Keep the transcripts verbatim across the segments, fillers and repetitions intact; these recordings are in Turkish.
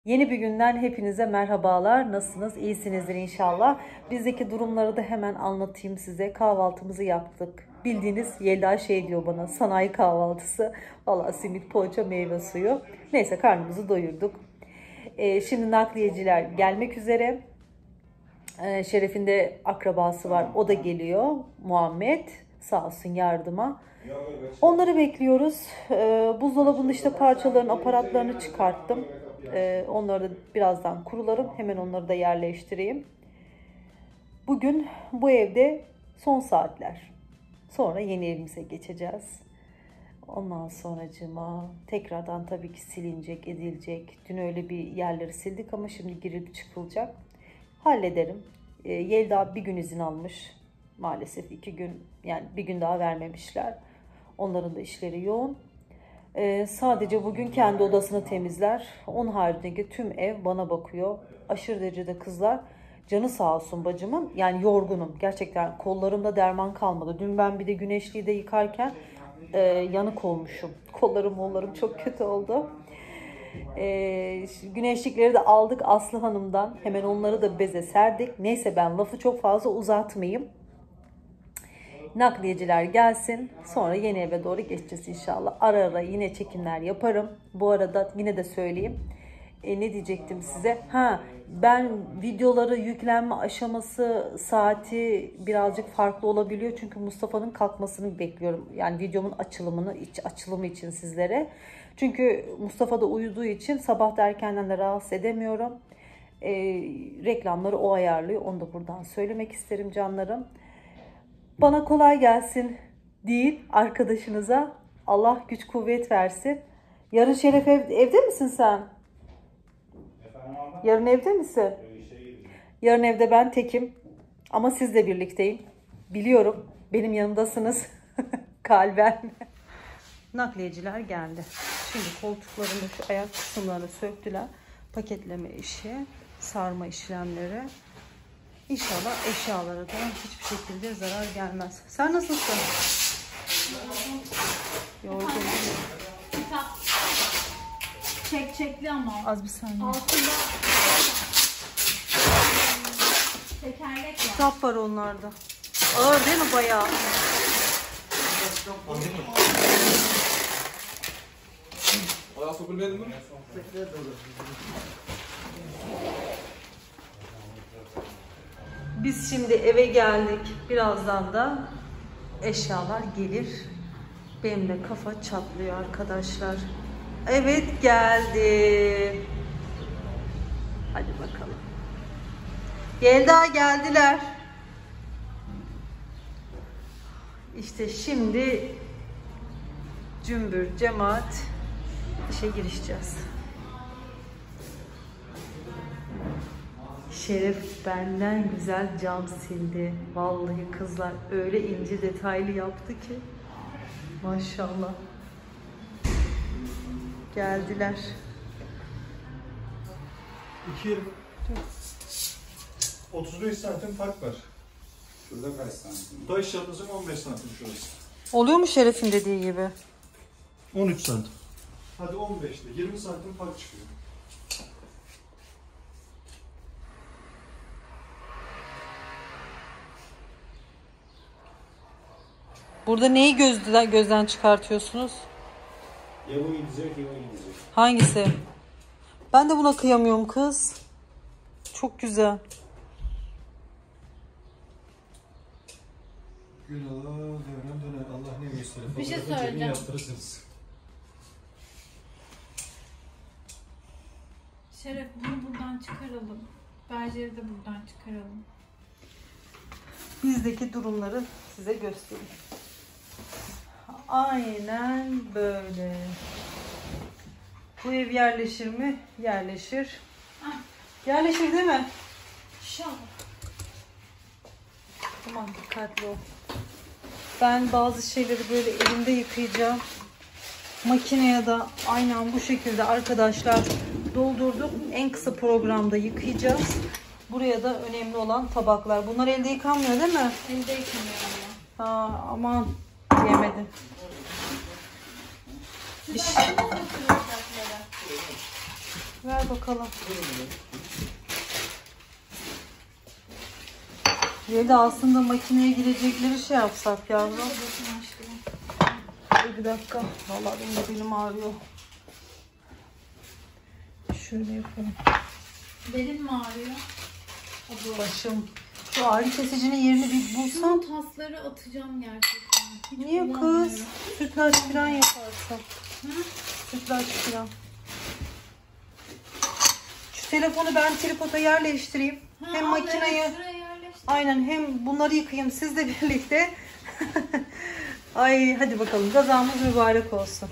Yeni bir günden hepinize merhabalar. Nasılsınız? İyisinizdir inşallah. Bizdeki durumları da hemen anlatayım size. Kahvaltımızı yaptık. Bildiğiniz Yelda şey diyor bana, sanayi kahvaltısı. Valla simit, poğaça, meyve suyu. Neyse karnımızı doyurduk. Ee, şimdi nakliyeciler gelmek üzere. Ee, Şeref'in de akrabası var. O da geliyor. Muhammed sağ olsun yardıma. Onları bekliyoruz. Ee, buzdolabının işte parçaların aparatlarını çıkarttım. Ee, onları da birazdan kurularım. Hemen onları da yerleştireyim. Bugün bu evde son saatler. Sonra yeni evimize geçeceğiz. Ondan sonracığıma tekrardan tabii ki silinecek, edilecek. Dün öyle bir yerleri sildik ama şimdi girip çıkılacak. Hallederim. Ee, Yelda bir gün izin almış. Maalesef iki gün, yani bir gün daha vermemişler. Onların da işleri yoğun. Ee, sadece bugün kendi odasını temizler. Onun haricindeki tüm ev bana bakıyor. Aşırı derecede kızlar. Canı sağ olsun bacımın. Yani yorgunum. Gerçekten kollarımda derman kalmadı. Dün ben bir de güneşliği de yıkarken e, yanık olmuşum. Kollarım mollarım çok kötü oldu. E, güneşlikleri de aldık Aslı Hanım'dan. Hemen onları da beze serdik. Neyse ben lafı çok fazla uzatmayayım. Nakliyeciler gelsin. Sonra yeni eve doğru geçeceğiz inşallah. Ara ara yine çekimler yaparım. Bu arada yine de söyleyeyim. E, ne diyecektim size? Ha, ben videoları yüklenme aşaması saati birazcık farklı olabiliyor. Çünkü Mustafa'nın kalkmasını bekliyorum. Yani videomun açılımını, iç açılımı için sizlere. Çünkü Mustafa da uyuduğu için sabah da erkenden de rahatsız edemiyorum. E, reklamları o ayarlıyor. Onu da buradan söylemek isterim canlarım. Bana kolay gelsin deyin arkadaşınıza. Allah güç kuvvet versin. Yarın Şeref ev, evde misin sen? Yarın evde misin? Yarın evde ben tekim. Ama sizle birlikteyim. Biliyorum. Benim yanımdasınız. Kalben. Nakliyeciler geldi. Şimdi koltuklarını, şu ayak kısımlarını söktüler. Paketleme işi, sarma işlemleri. İnşallah eşyalara da hiçbir şekilde zarar gelmez. Sen nasılsın? Yorgun. Kitap. Çek çekli ama. Az bir saniye. Altında tekerlek var. Kitap var onlarda. Ağır değil mi bayağı? Biz şimdi eve geldik. Birazdan da eşyalar gelir. Benim de kafa çatlıyor arkadaşlar. Evet geldi. Hadi bakalım. Yelda geldiler. İşte şimdi cümbür cemaat işe girişeceğiz. Şeref benden güzel cam sildi. Vallahi kızlar öyle ince detaylı yaptı ki. Maşallah. Geldiler. iki otuz beş santim fark var. Şurada kaç santim? Taş yalnızın on beş santim şurası. Oluyor mu Şeref'in dediği gibi? on üç santim. Hadi on beşte yirmi santim fark çıkıyor. Burada neyi gözden, gözden çıkartıyorsunuz? Ya bu gidecek ya o gidecek. Hangisi? Ben de buna kıyamıyorum kız. Çok güzel. Gün Allah dönem dönem Allah ne gösterir. Bir şey Fotoğrafı cebine söyleyeceğim. yaptırırsınız. Şeref bunu buradan çıkaralım. Berjeri de buradan çıkaralım. Bizdeki durumları size göstereyim. Aynen böyle. Bu ev yerleşir mi? Yerleşir. Ah. Yerleşir değil mi? İnşallah. Tamam, dikkatli ol. Ben bazı şeyleri böyle elimde yıkayacağım. Makineye de aynen bu şekilde arkadaşlar doldurdum. En kısa programda yıkayacağız. Buraya da önemli olan tabaklar. Bunlar elde yıkanmıyor değil mi? Elde yıkanıyor ama. Ha, aman yemedim. Bir şey. Ver bakalım. Yedi aslında makineye girecekleri şey yapsak yavrum. Dur bir dakika. Vallahi benim de belim ağrıyor. Şöyle yapalım. Belim mi ağrıyor? Başım. Şu ağrı kesicinin yerini bir bulsam. Şu tasları atacağım gerçekten. Hiç Niye kız? kullanmıyorum. Sütlaç falan yaparsın. Hı? Sütlaç falan. Şu telefonu ben tripoda yerleştireyim. Ha, Hem al, makineyi evet, şuraya yerleştir. aynen hem bunları yıkayayım siz de birlikte. Ay hadi bakalım kazamız mübarek olsun.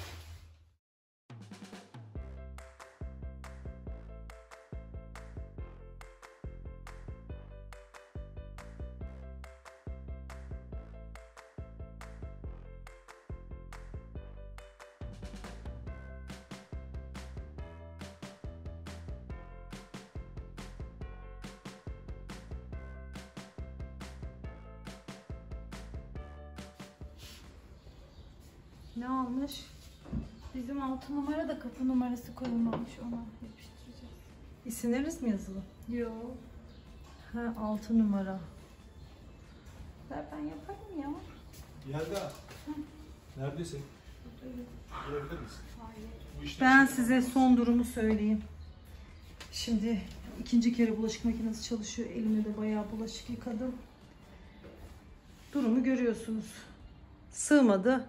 Ne almış? Bizim altı numara da kapı numarası koyulmamış, ona yapıştıracağız. İsimleriniz mi yazılı? Yo. Ha altı numara. Ben, ben yaparım ya. Yelda. Neredesin? Görebilir misin? Hayır. Bu işte Ben size son durumu söyleyeyim. Şimdi ikinci kere bulaşık makinesi çalışıyor. Elimde de bayağı bulaşık yıkadım. Durumu görüyorsunuz. Sığmadı.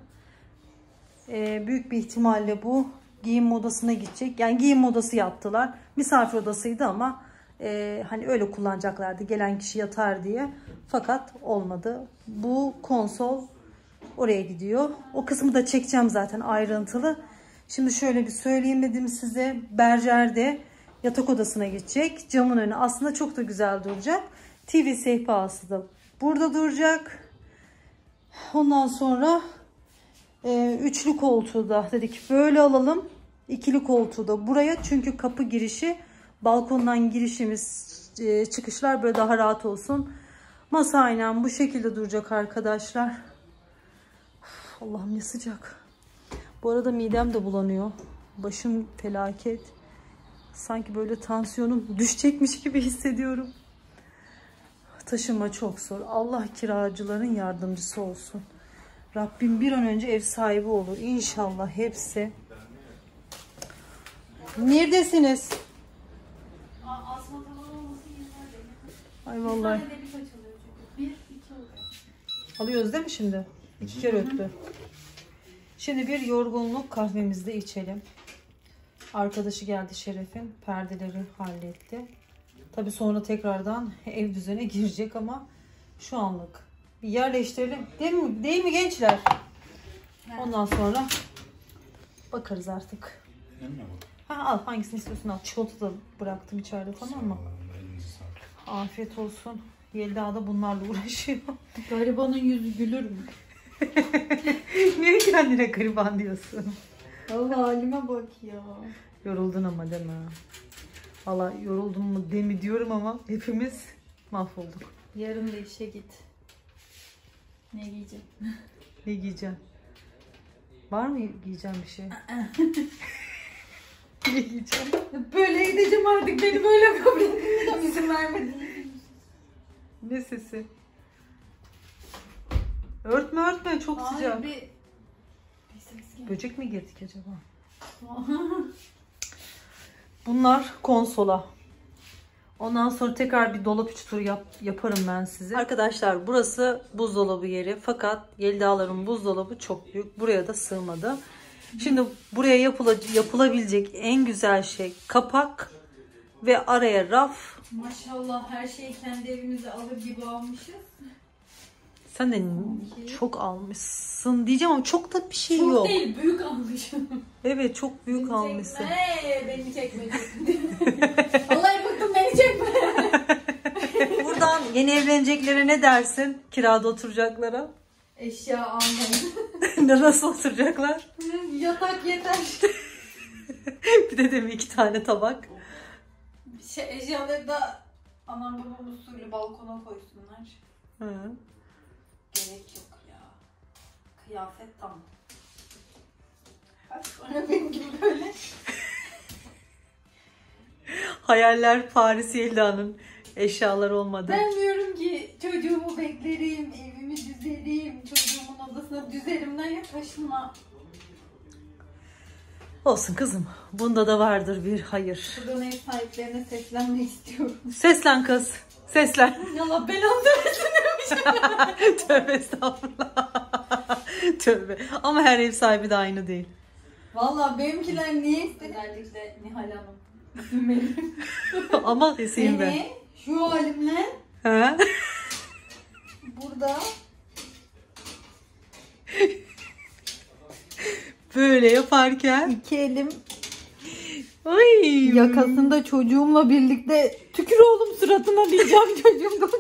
Ee, büyük bir ihtimalle bu giyim odasına gidecek. Yani giyim odası yaptılar. Misafir odasıydı ama e, hani öyle kullanacaklardı. Gelen kişi yatar diye. Fakat olmadı. Bu konsol oraya gidiyor. O kısmı da çekeceğim zaten ayrıntılı. Şimdi şöyle bir söyleyeyim dedim size. Berjer'de yatak odasına gidecek. Camın önü aslında çok da güzel duracak. T V sehpası da burada duracak. Ondan sonra e, üçlü koltuğu da dedik böyle alalım. İkili koltuğu da buraya. Çünkü kapı girişi, balkondan girişimiz, e, çıkışlar böyle daha rahat olsun. Masa aynen bu şekilde duracak arkadaşlar. Uf, Allah'ım ne sıcak. Bu arada midem de bulanıyor. Başım felaket. Sanki böyle tansiyonum düşecekmiş gibi hissediyorum. Taşınma çok zor. Allah kiracıların yardımcısı olsun. Rabbim bir an önce ev sahibi olur. İnşallah hepsi. Neredesiniz? Asma tamam olması yeter. Ay vallahi. Bir tane de bir kaç alıyor çünkü. Bir, iki oluyor. Alıyoruz değil mi şimdi? İki kere öptü. Şimdi bir yorgunluk kahvemizi de içelim. Arkadaşı geldi Şeref'in. Perdeleri halletti. Tabii sonra tekrardan ev düzene girecek ama şu anlık bir yerleştirelim. Değil mi, değil mi gençler? Ondan sonra bakarız artık. Ha, al hangisini istiyorsun al. Çikolata da bıraktım içeride, tamam mı? Afiyet olsun. Yelda da bunlarla uğraşıyor. Garibanın yüzü gülür mü? Niye kendine gariban diyorsun? Allah halime bak ya. Yoruldun ama deme. Valla yoruldum mu demi diyorum ama hepimiz mahvolduk. Yarın da işe git. Ne giyeceğim? Ne giyeceğim? Var mı giyeceğim bir şey? Ne giyeceğim? Böyle gideceğim artık, beni böyle kabul ettiğinde izin vermedin. Ne sesi? Örtme örtme çok Hayır, sıcak. bir... bir ses geldi. Böcek mi girdik acaba? Bunlar konsola. Ondan sonra tekrar bir dolap içi turu yap, yaparım ben size. Arkadaşlar burası buzdolabı yeri. Fakat Yelda'ların buzdolabı çok büyük. Buraya da sığmadı. Şimdi buraya yapıla, yapılabilecek en güzel şey kapak ve araya raf. Maşallah her şeyi kendi evimize alır gibi almışız. Sen de çok almışsın diyeceğim ama çok da bir şey Çok yok. değil, büyük almışım. Evet çok büyük Beni almışsın. Çekme, beni çekme. Vallahi bıktım, beni çekme. Buradan yeni evleneceklere ne dersin? Kirada oturacaklara. Eşya almayın. Ne nasıl oturacaklar? Yatak yeter. Bir de değil mi iki tane tabak. Şey, eşyaları da anam babam usulü balkona koysunlar. Hı. Gerek yok ya. Kıyafet tam. Bak sonra benim gibi böyle. Hayaller Paris Yelda'nın eşyalar olmadı. Ben diyorum ki çocuğumu beklerim, evimi düzerim, çocuğumun odasına düzerimden ya taşınma. Olsun kızım. Bunda da vardır bir hayır. Buradan ev sahiplerine seslenmek istiyorum. Seslen kız. Seslen. Allah belanı versin. Tövbe estağfurullah. Tövbe. Ama her ev sahibi de aynı değil. Valla benimkiler niye istedi? Özellikle Nihal Hanım. İsim verin. Ama sesiyim ben. Beni şu halimle Ha? burada Böyle yaparken. iki elim Ay. yakasında çocuğumla birlikte tükür oğlum suratına diyeceğim çocuğum.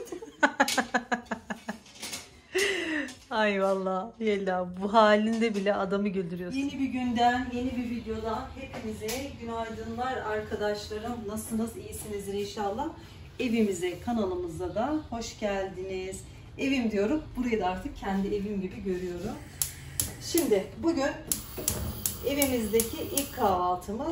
Ay vallahi Yelda, bu halinde bile adamı güldürüyorsun. Yeni bir günden, yeni bir videodan hepinize günaydınlar arkadaşlarım. Nasılsınız? İyisinizdir inşallah. Evimize, kanalımıza da hoş geldiniz. Evim diyorum. Burayı da artık kendi evim gibi görüyorum. Şimdi bugün evimizdeki ilk kahvaltımız.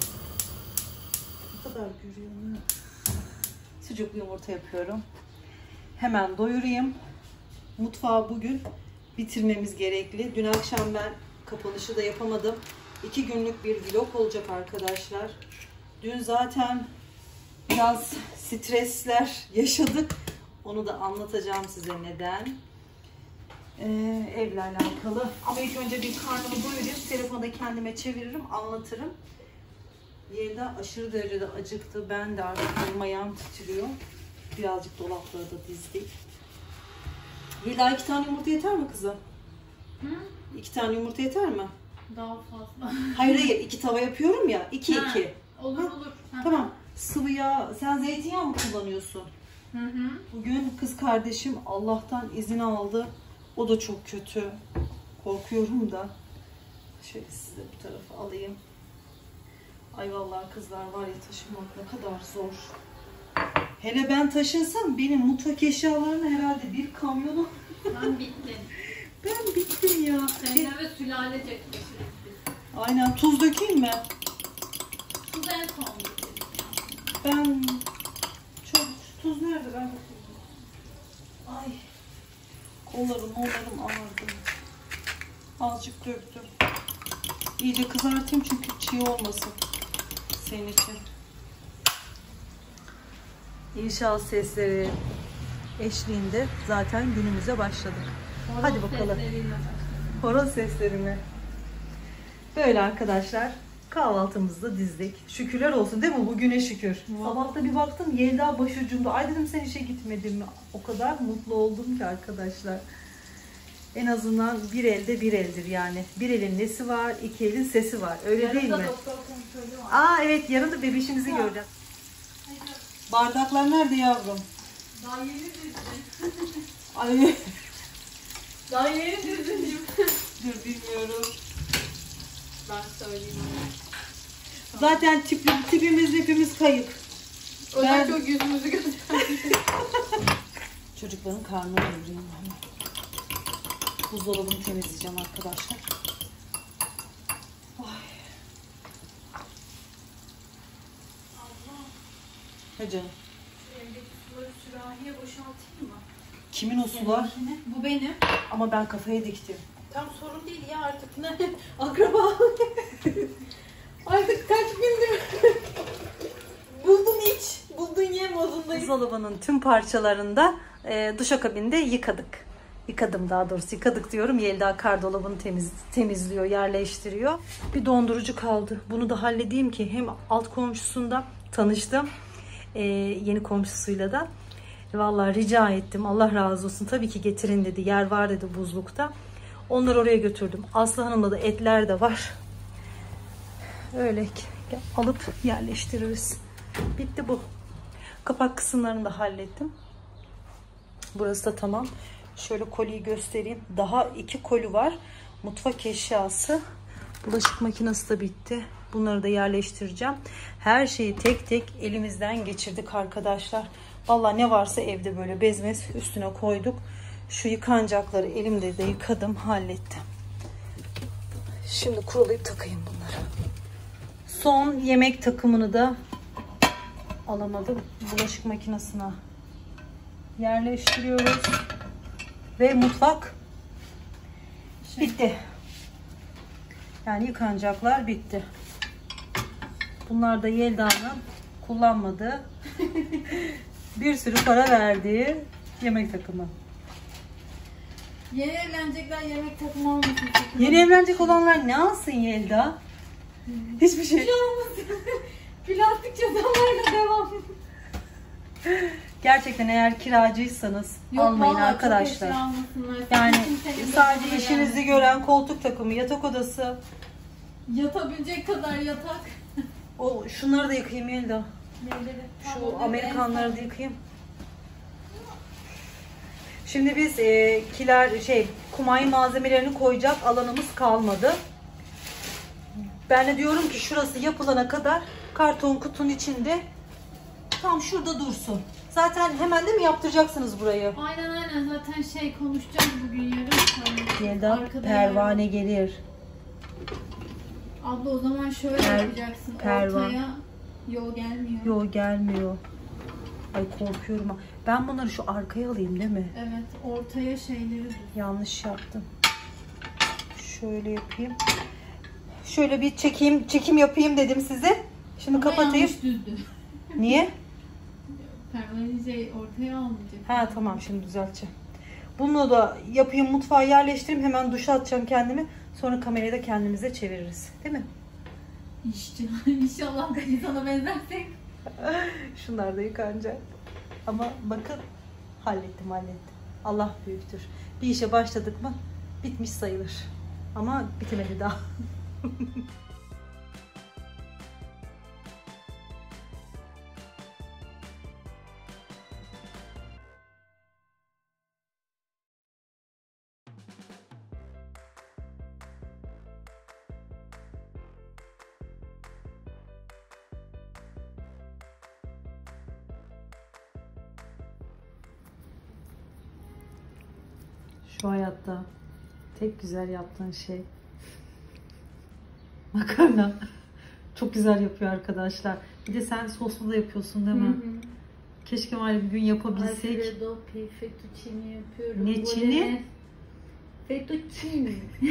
Ne kadar görüyorum. Sucuklu yumurta yapıyorum. Hemen doyurayım. Mutfağı bugün bitirmemiz gerekli. Dün akşam ben kapanışı da yapamadım. İki günlük bir vlog olacak arkadaşlar. Dün zaten biraz stresler yaşadık. Onu da anlatacağım size neden. Ee, evle alakalı. Ama ilk önce bir karnımı doyurayım. Telefonu da kendime çeviririm, anlatırım. Yelda aşırı derecede acıktı. Ben de artık elim ayağım titriyor. Birazcık dolapları da dizdik. Yelda iki tane yumurta yeter mi kızım? Hı? İki tane yumurta yeter mi? Daha fazla. Hayır hayır, iki tava yapıyorum ya. İki Ha, iki. Olur Ha, olur. Ha. Tamam. Sıvı yağ. Sen zeytinyağı mı kullanıyorsun? Hı hı. Bugün kız kardeşim Allah'tan izin aldı. O da çok kötü. Korkuyorum da. Şöyle size bu tarafa alayım. Ay vallahi kızlar var ya, taşımak ne kadar zor. Hele ben taşınsam benim mutfak eşyalarını herhalde bir kamyonu. Ben bittim. Ben bittim ya. Seninle ve sülalecek taşırız biz. Aynen, tuz dökeyim mi? Tuz en son biteriz. Ben çok tuz nerede, ben de tuz. Ay kollarım kollarım ağrıdı. Azıcık döktüm. İyice kızartayım çünkü çiğ olmasın senin için. İnşaat sesleri eşliğinde zaten günümüze başladık. Horoz Hadi bakalım. sesleriyle başladım. Horoz sesleri mi? Böyle arkadaşlar, kahvaltımızı da dizdik. Şükürler olsun değil mi? Bugüne şükür. Sabah da bir baktım Yelda başucumda. Ay dedim, sen işe gitmedin mi? O kadar mutlu oldum ki arkadaşlar. En azından bir elde bir eldir yani. Bir elin nesi var, iki elin sesi var. Öyle Yarın değil da mi? doktor kontrolü var. Aa evet, yarın da bebişimizi Ya. göreceğiz. Bardaklar nerede yavrum? Daha yeni düzdün. Ay Daha yeni düzdün. dur bilmiyorum. Ben söyleyeyim. Zaten tip, tipimiz hepimiz kayıp. O Ben- ben... çok yüzümüzü gösterdi. Çocukların karnını doyurayım. Buzdolabını temizleyeceğim arkadaşlar. Ay. Ne canım? Evdeki suları sürahiye boşaltayım mı? Kimin o sular? Bu benim. Ama ben kafaya diktim. Tam sorun değil ya artık ne? Akraba. Artık kaç gündür buldun iç, buldun ye modundayım. Buzdolabının tüm parçalarında e, duşakabinde yıkadık. Yıkadım daha doğrusu. Yıkadık diyorum. Yelda kardolabını temiz, temizliyor, yerleştiriyor. Bir dondurucu kaldı. Bunu da halledeyim ki hem alt komşusunda tanıştım. E, yeni komşusuyla da. Vallahi rica ettim. Allah razı olsun. Tabii ki getirin dedi. Yer var dedi buzlukta. Onları oraya götürdüm. Aslı Hanım'la da etler de var. Öyle alıp yerleştiririz. Bitti bu. Kapak kısımlarını da hallettim. Burası da tamam. Şöyle koliyi göstereyim. Daha iki koli var. Mutfak eşyası. Bulaşık makinesi de bitti. Bunları da yerleştireceğim. Her şeyi tek tek elimizden geçirdik arkadaşlar. Vallahi ne varsa evde böyle bezmez üstüne koyduk. Şu yıkanacakları elimde de yıkadım, hallettim. Şimdi kurulayıp takayım bunları. Son yemek takımını da alamadım. Bulaşık makinesine yerleştiriyoruz. Ve mutfak bitti. Yani yıkanacaklar bitti. Bunlar da Yelda'nın kullanmadığı bir sürü para verdiği yemek takımı. Yeni evlenecekler yemek takımı almasın. Yeni evlenecek olanlar ne alsın Yelda? Hiçbir şey. Plastik çatallarla devam. Gerçekten eğer kiracıysanız Yok, almayın vallahi arkadaşlar. çok eşya almasınlar. Yani Kimsenin sadece başına işinizi gelmesin. gören koltuk takımı, yatak odası. Yatabilecek kadar yatak. O şunları da yıkayayım Yelda. Neleri? Şu Tamam, Amerikanları da yıkayayım. Şimdi biz e, kiler şey kumay malzemelerini koyacak alanımız kalmadı. Ben de diyorum ki şurası yapılana kadar karton kutunun içinde tam şurada dursun. Zaten hemen de mi yaptıracaksınız burayı? Aynen aynen zaten şey konuşacağız bugün yarın. Yelda Arkada pervane gelir. Abla o zaman şöyle Per- yapacaksın. pervan. Ortaya yol gelmiyor. Yo gelmiyor. Ay korkuyorum. ha. Ben bunları şu arkaya alayım değil mi? Evet ortaya şeyleri düz. Yanlış yaptım. Şöyle yapayım. Şöyle bir çekeyim, çekim yapayım dedim size. Şimdi Ama kapatayım. yanlış düzdü. Niye? Pervane şey ortaya almayacak. Ha tamam şimdi düzelteceğim. Bunu da yapayım, mutfağa yerleştireyim. Hemen duşa atacağım kendimi. Sonra kamerayı da kendimize çeviririz. Değil mi? İşte inşallah da insana benzersek. Şunlar da yıkanacak. Ama bakın hallettim hallettim. Allah büyüktür. Bir işe başladık mı bitmiş sayılır. Ama bitemedi daha. Şu hayatta tek güzel yaptığın şey makarna. Çok güzel yapıyor arkadaşlar. Bir de sen soslu da yapıyorsun değil mi? Hı hı. Keşke var ya bir gün yapabilsek. Alfredo fettuccine yapıyorum. Ne çini? Fettuccine.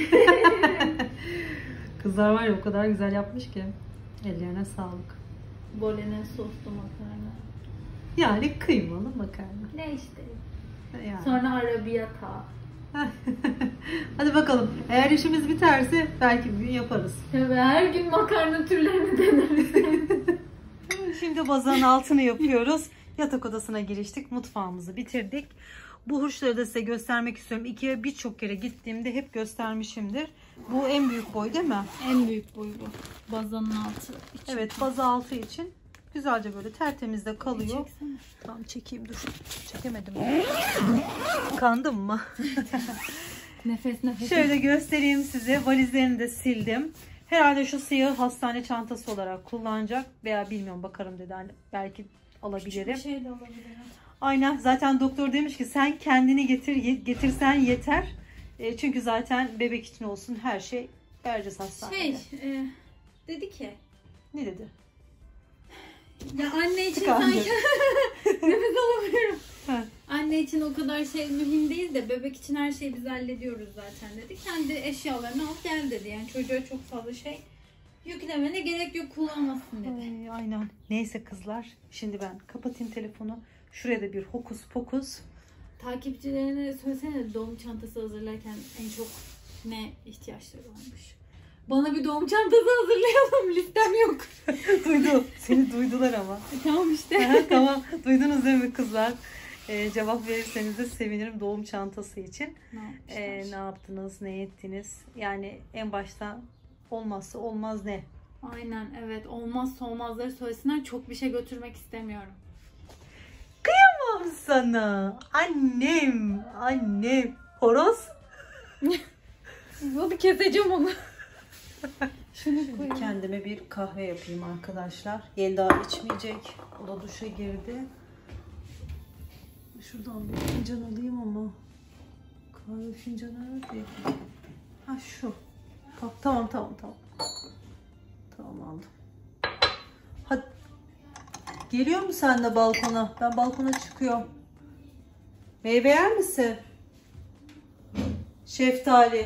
Kızlar var ya o kadar güzel yapmış ki. Ellerine sağlık. Bolognese soslu makarna. Yani kıymalı makarna. Ne işte. Yani. Sonra arrabbiata. Hadi bakalım. Eğer işimiz biterse belki bir gün yaparız. Tabii her gün makarna türlerini deneriz. Şimdi bazanın altını yapıyoruz. Yatak odasına giriştik. Mutfağımızı bitirdik. Bu hurçları da size göstermek istiyorum. İkiye birçok kere gittiğimde hep göstermişimdir. Bu en büyük boy değil mi? En büyük boy bu. Bazanın altı. İçi. Evet, baza altı için güzelce böyle tertemiz de kalıyor. Çeksene. Tamam çekeyim dur. Çekemedim. Kandım mı? Nefes nefes. Şöyle göstereyim size. Valizlerini de sildim. Herhalde şu siyah hastane çantası olarak kullanacak veya bilmiyorum bakarım dedi. Hani belki alabilirim. Bir şey de olabilir. Aynen. Zaten doktor demiş ki sen kendini getir getirsen yeter. E, çünkü zaten bebek için olsun her şey vereceğiz hastanede. Şey, e, dedi ki Ne dedi? ya anne için Tıkandı. sanki nefes alamıyorum. Ha. Anne için o kadar şey mühim değil de bebek için her şeyi biz hallediyoruz zaten dedi. Kendi eşyalarını al gel dedi. Yani çocuğa çok fazla şey yüklemene gerek yok, kullanmasın dedi. Ay, aynen. Neyse kızlar. Şimdi ben kapatayım telefonu. Şuraya da bir hokus pokus. Takipçilerine söylesene doğum çantası hazırlarken en çok ne ihtiyaçları varmış. Bana bir doğum çantası hazırlayalım, listem yok. Duydu. Seni duydular ama. Tamam işte. Aha, tamam. Duydunuz değil mi kızlar? Ee, cevap verirseniz de sevinirim doğum çantası için. Ne Ee, ne yaptınız, ne ettiniz? Yani en başta olmazsa olmaz ne? Aynen evet, olmazsa olmazları söylesinler, çok bir şey götürmek istemiyorum. Kıyamam sana. Annem, annem. Horoz. Hadi keseceğim onu. Şunu koyayım. Kendime bir kahve yapayım arkadaşlar. Yelda içmeyecek. O da duşa girdi. Şuradan bir fincan alayım ama kahve fincanı nerede? Ha şu. Tamam tamam tamam. Tamam, tamam aldım. Hadi. Geliyor mu sen de balkona? Ben balkona çıkıyorum. Meyve yer misin? Şeftali.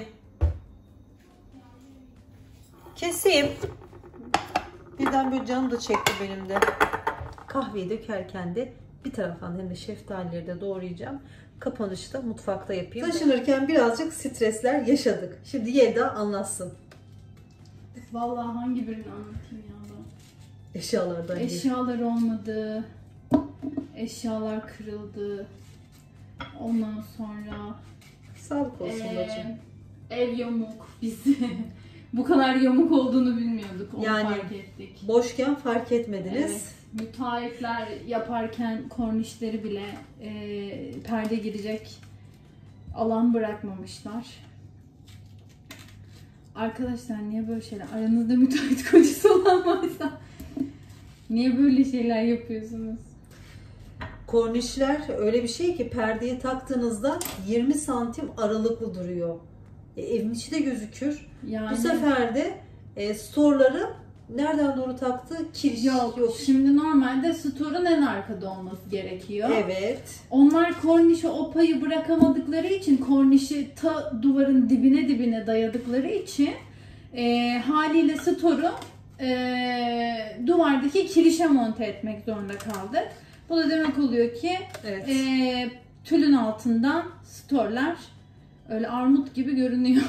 Keseyim. Birden böyle canım da çekti benim de. Kahveyi dökerken de bir taraftan hem de şeftalileri de doğrayacağım. Kapanışta mutfakta yapayım. Taşınırken birazcık stresler yaşadık. Şimdi Yelda anlatsın. Vallahi hangi birini anlatayım ya ben? Eşyalardan değil. Eşyalar olmadı. Eşyalar kırıldı. Ondan sonra Sağlık olsun Ee, bacım. ev yamuk. Biz bu kadar yamuk olduğunu bilmiyorduk. Onu Yani fark ettik. Boşken fark etmediniz. Evet, müteahhitler yaparken kornişleri bile e, perde girecek alan bırakmamışlar. Arkadaşlar niye böyle şeyler? Aranızda müteahhit kocası olan varsa niye böyle şeyler yapıyorsunuz? Kornişler öyle bir şey ki perdeyi taktığınızda yirmi santim aralıklı duruyor. E, evin içi de gözükür. Yani Bu sefer de e, storları nereden doğru taktı? Kiriş yok, yok. Şimdi normalde store'un en arkada olması gerekiyor. Evet. Onlar kornişe o payı bırakamadıkları için, kornişi ta duvarın dibine dibine dayadıkları için e, haliyle store'u e, duvardaki kirişe monte etmek zorunda kaldık. Bu da demek oluyor ki Evet. e, tülün altından store'lar öyle armut gibi görünüyor.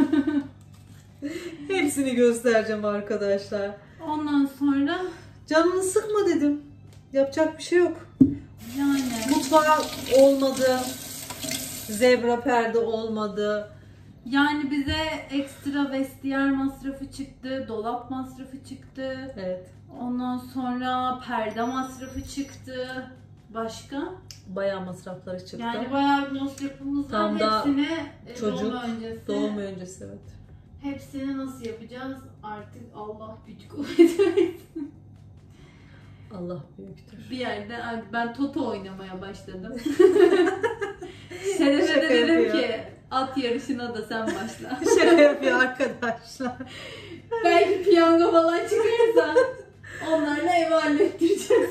Hepsini göstereceğim arkadaşlar. Ondan sonra Canını sıkma dedim. Yapacak bir şey yok. yani Mutfağı olmadı. Zebra perde olmadı. yani bize ekstra vestiyer masrafı çıktı, dolap masrafı çıktı. Evet. Ondan sonra perde masrafı çıktı. Başka? Bayağı masrafları çıktı. Yani bayağı bir masrafımız var. Tam da Hepsini e, çocuk doğum öncesi. Doğum öncesi evet. Hepsini nasıl yapacağız? Artık Allah güç kuvvet versin. Allah büyüktür. Bir yerde ben Toto oynamaya başladım. Şerefe Şaka de dedim yapıyor. ki at yarışına da sen başla. Şaka yapıyor arkadaşlar. Belki piyango falan çıkarsa onlarla ev hallettireceğiz.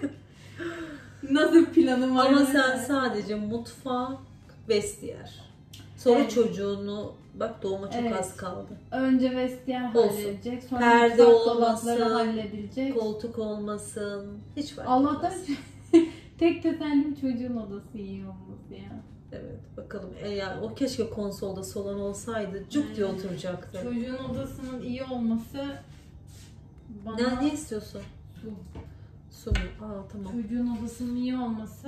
Nasıl planım var? Ama mesela? sen sadece mutfak, vestiyer. Sonra Evet. çocuğunu bak doğuma çok Evet. az kaldı. Önce vestiyer Olsun. halledilecek. Sonra Perde mutfak olmasın, dolapları halledilecek. Koltuk olmasın. Hiç fark Allah'tan etmez. tek tesellim çocuğun odası iyi olması ya. Evet bakalım. E yani o keşke konsolda salon olsaydı. Cuk diye Aynen. oturacaktı. Çocuğun odasının iyi olması bana Ne, ne istiyorsun? su. Su mu? Aa tamam. Çocuğun odasının iyi olması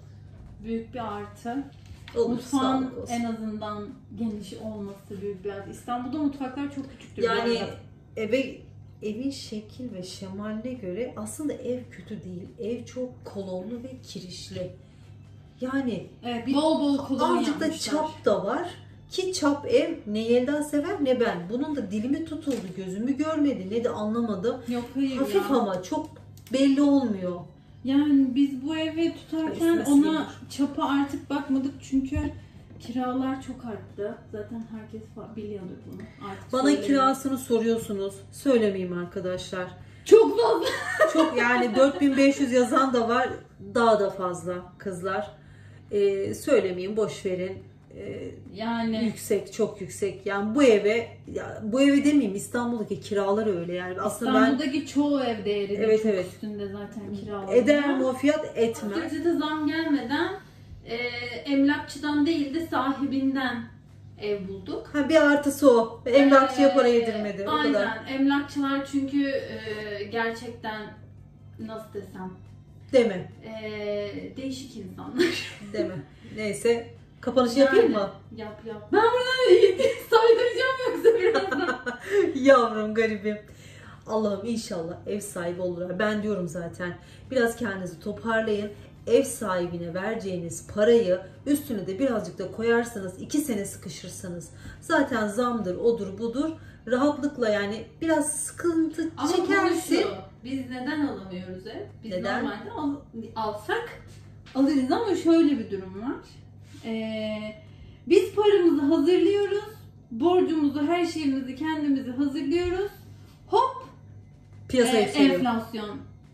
büyük bir artı. Olur, Mutfağın sağlık olsun. en azından geniş olması büyük bir artı. İstanbul'da mutfaklar çok küçüktür. Yani bu arada. eve evin şekil ve şemaline göre aslında ev kötü değil. Ev çok kolonlu ve kirişli. Yani evet, bir- bol bol kolon azıcık da yapmışlar. çap da var. Ki çap ev ne Yelda sever ne ben. Bunun da dilimi tutuldu. Gözümü görmedi ne de anlamadım. Yok hayır Hafif ya. ama çok belli olmuyor. Yani biz bu evi tutarken Üstüne ona silinir. çapa artık bakmadık çünkü kiralar çok arttı. Zaten herkes fa- biliyordur bunu. Artık Bana söyleyeyim. kirasını soruyorsunuz. Söylemeyeyim arkadaşlar. Çok fazla. Çok yani dört bin beş yüz yazan da var. Daha da fazla kızlar. Ee, söylemeyeyim boş verin. Ee, Yani yüksek çok yüksek. Yani bu eve ya bu eve demeyeyim İstanbul'daki kiralar öyle yani. Aslında ben İstanbul'daki çoğu ev değeri de Evet, çok evet. üstünde zaten kiralar. eder mi o fiyat etmez. Ücrete zam gelmeden e, emlakçıdan değil de sahibinden ev bulduk. Ha, bir artısı o. Emlakçıya para Ee, yedirmedi. O aynen. kadar. Emlakçılar çünkü e, gerçekten nasıl desem Deme. e, değişik insanlar. Deme. Neyse. Kapanış yapayım mı? Yap yap. Ben bunu saydıracağım yoksa birazdan. Yavrum garibim. Allah'ım inşallah ev sahibi olurlar. Ben diyorum zaten. Biraz kendinizi toparlayın. Ev sahibine vereceğiniz parayı üstüne de birazcık da koyarsanız iki sene sıkışırsanız zaten zamdır odur budur rahatlıkla yani biraz sıkıntı Ama çekersin. konu şu, biz neden alamıyoruz ev? Biz Neden? normalde al, alsak alırız ama şöyle bir durum var. Ee, biz paramızı hazırlıyoruz. Borcumuzu, her şeyimizi kendimizi hazırlıyoruz. Hop Piyasa e, yükseliyor. enflasyon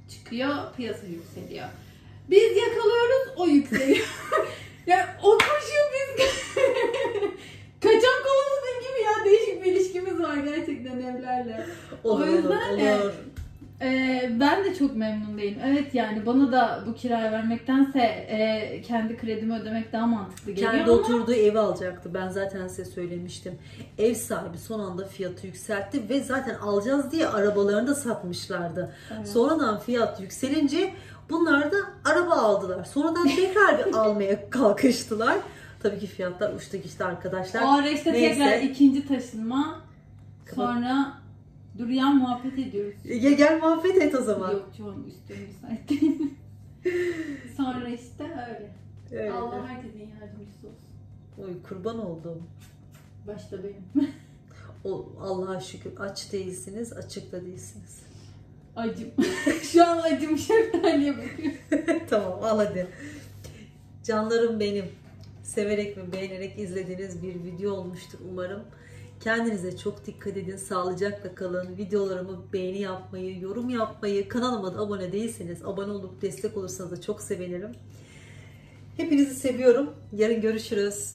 çıkıyor, piyasa yükseliyor. Biz yakalıyoruz, o yükseliyor. Yani o koşuyor, biz kaçan kovaladığın gibi ya, değişik bir ilişkimiz var gerçekten evlerle. Olur, o yüzden olur, e, olur. e, ben de çok memnun değilim. Evet yani bana da bu kirayı vermektense e, kendi kredimi ödemek daha mantıklı geliyor Kendi ama oturduğu evi alacaktı. Ben zaten size söylemiştim. Ev sahibi son anda fiyatı yükseltti ve zaten alacağız diye arabalarını da satmışlardı. Evet. Sonradan fiyat yükselince bunlar da araba aldılar. Sonradan tekrar bir almaya kalkıştılar. Tabii ki fiyatlar uçtu gitti arkadaşlar. o ara işte Neyse. tekrar ikinci taşınma, Kapat- sonra duruyan muhabbet ediyoruz. Ya gel muhabbet et o zaman. Yok çoğun üstüne müsait değil. Sonra işte öyle. Öyle. Allah herkesin yardımcısı olsun. Oy kurban oldum. Başta benim. O Allah'a şükür aç değilsiniz, açık da değilsiniz. Acım. Şu an acım şeftaliye bakıyorum. Tamam al hadi. Canlarım benim. Severek ve beğenerek izlediğiniz bir video olmuştur umarım. Kendinize çok dikkat edin. Sağlıcakla kalın. Videolarımı beğeni yapmayı, yorum yapmayı, kanalıma da abone değilseniz abone olup destek olursanız da çok sevinirim. Hepinizi seviyorum. Yarın görüşürüz.